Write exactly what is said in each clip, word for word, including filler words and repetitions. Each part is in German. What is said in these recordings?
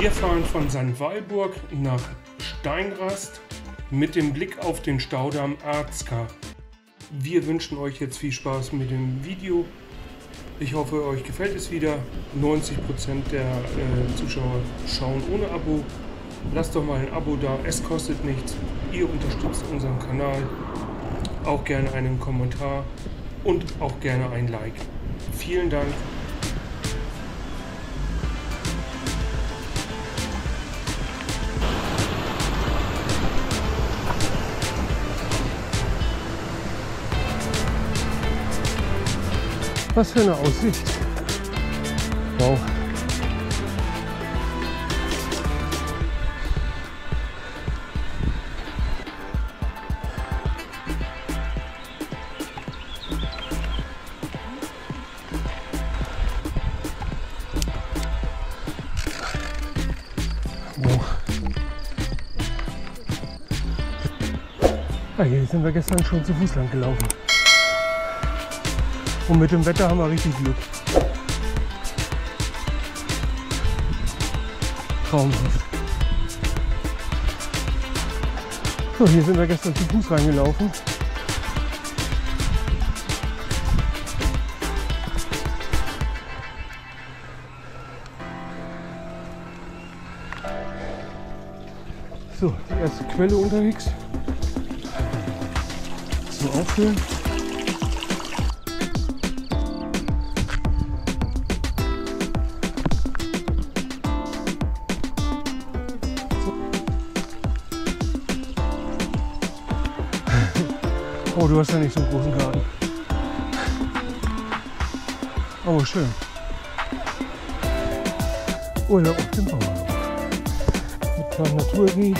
Wir fahren von Sankt Walburg nach Steinrast mit dem Blick auf den Staudamm Arzka. Wir wünschen euch jetzt viel Spaß mit dem Video. Ich hoffe, euch gefällt es wieder. neunzig Prozent der äh, Zuschauer schauen ohne Abo. Lasst doch mal ein Abo da, es kostet nichts. Ihr unterstützt unseren Kanal. Auch gerne einen Kommentar und auch gerne ein Like. Vielen Dank. Was für eine Aussicht. Wow. Wow. Ah, hier sind wir gestern schon zu Fuß lang gelaufen. Und mit dem Wetter haben wir richtig Glück. Traumhaft. So, hier sind wir gestern zu Fuß reingelaufen. So, die erste Quelle unterwegs. So, auffüllen. Oh, du hast ja nicht so einen großen Garten. Aber schön. Urlaub auf dem Bauernhof. Mit kleinem Naturweg.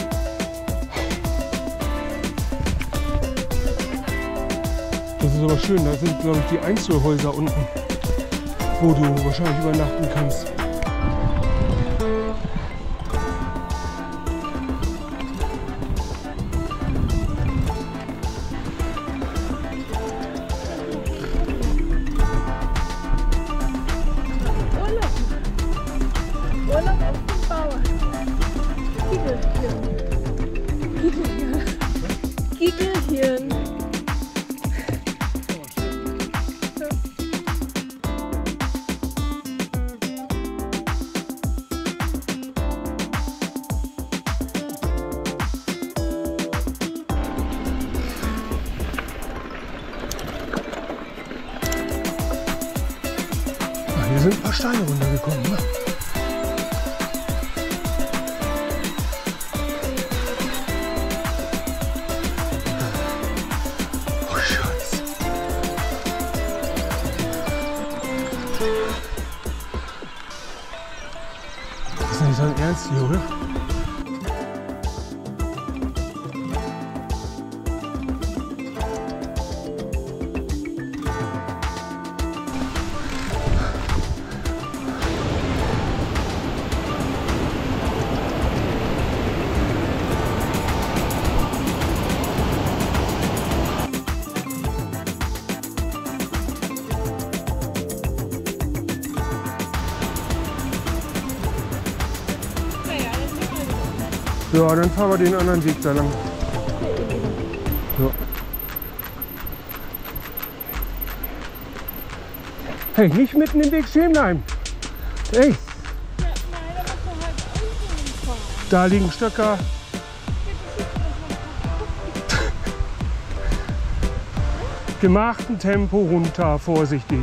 Das ist aber schön, da sind, glaube ich, die Einzelhäuser unten, wo du wahrscheinlich übernachten kannst. Urlaub auf dem Bauern. Giegelchen. Giegelchen. Giegelchen. Ah, hier sind ein paar Steine runtergekommen, ne? Das ist nicht so ein Ernst hier, oder? Ja, dann fahren wir den anderen Weg da lang. Ja. Hey, nicht mitten im Weg stehen bleiben. Hey. Da liegen Stöcker. Gemachten Tempo runter, vorsichtig.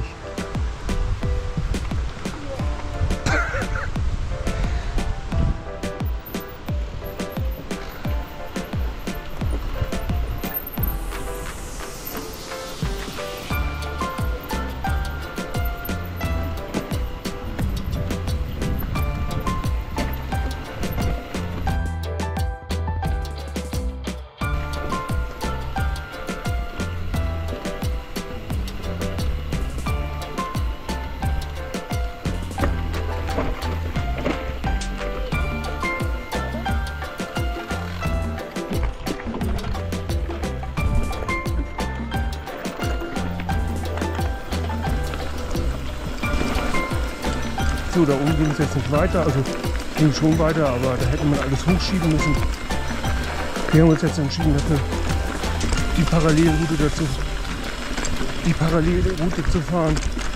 So, da oben ging es jetzt nicht weiter. Also ging schon weiter, aber da hätte man alles hochschieben müssen. Wir haben uns jetzt entschieden, dass wir die Parallelroute dazu, die Parallelroute zu fahren.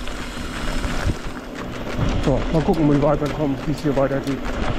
So, mal gucken, wie wir weiterkommen, wie es hier weitergeht.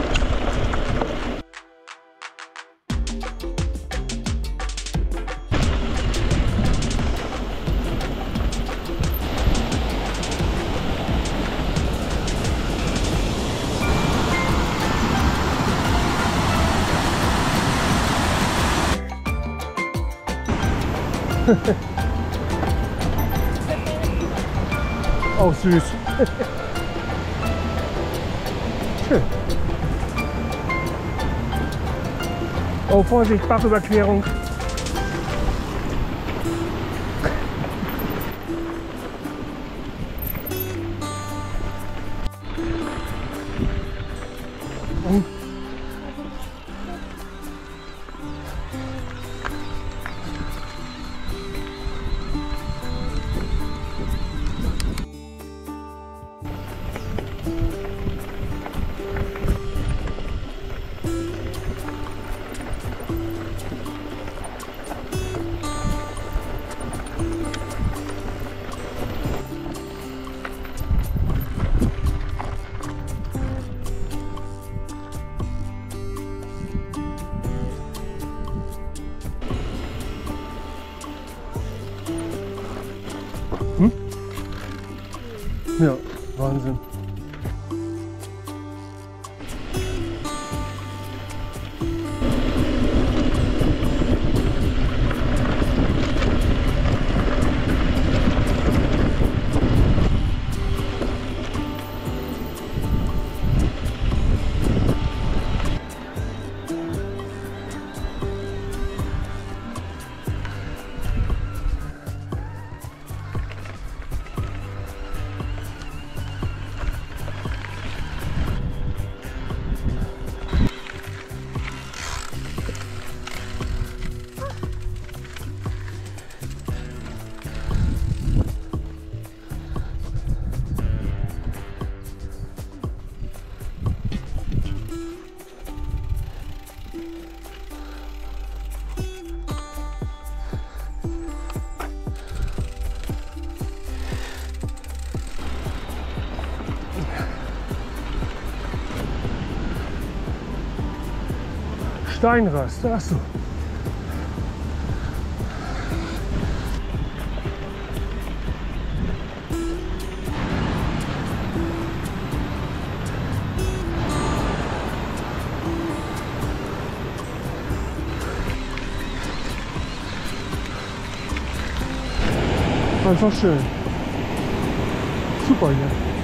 Auch süß. Schön. Oh, Vorsicht, Bachüberquerung. Und hm? Ja, Wahnsinn. Steinrast, achso. Einfach schön. Super hier.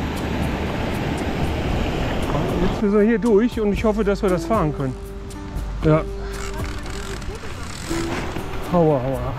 Jetzt müssen wir hier durch und ich hoffe, dass wir das fahren können. Ja. Aua, aua.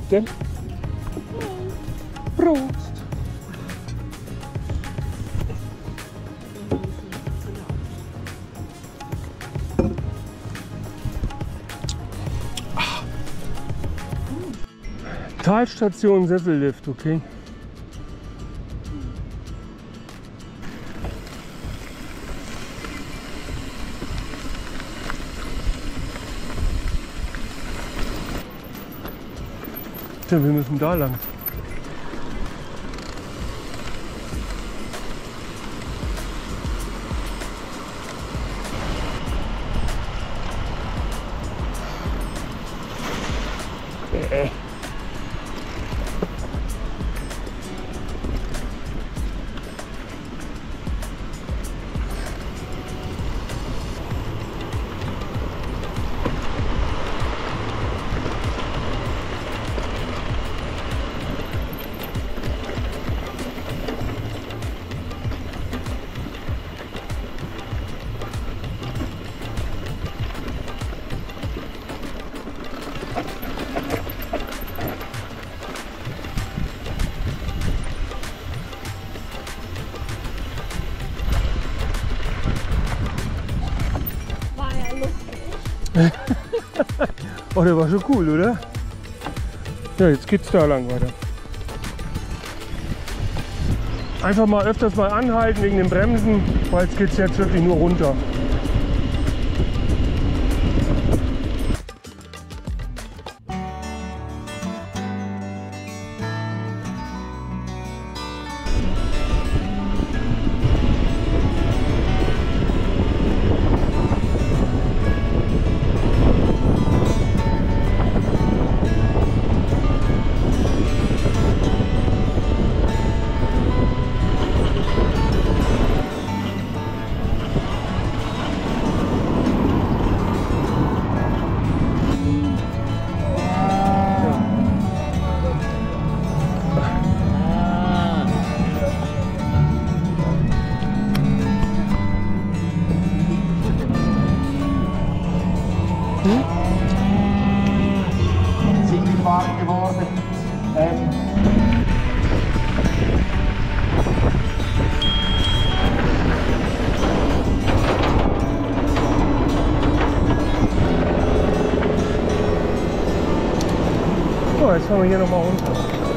Denn? Prost! Talstation Sessellift, okay? Tja, wir müssen da lang. Äh. Oh, der war schon cool, oder? Ja, jetzt geht's da lang weiter. Einfach mal öfters mal anhalten wegen den Bremsen, weil es geht's jetzt wirklich nur runter. Zielfahrt geworden. Ähm. So, jetzt fahren wir hier nochmal runter.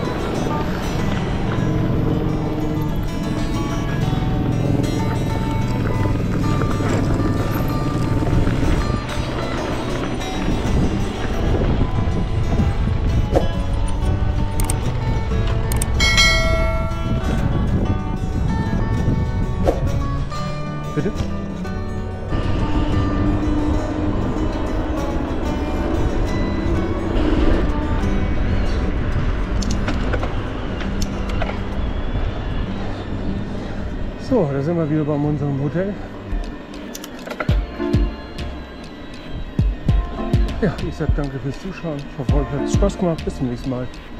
Bitte? So, da sind wir wieder bei unserem Hotel. Ja, ich sage danke fürs Zuschauen. Ich hoffe, euch hat es Spaß gemacht. Bis zum nächsten Mal.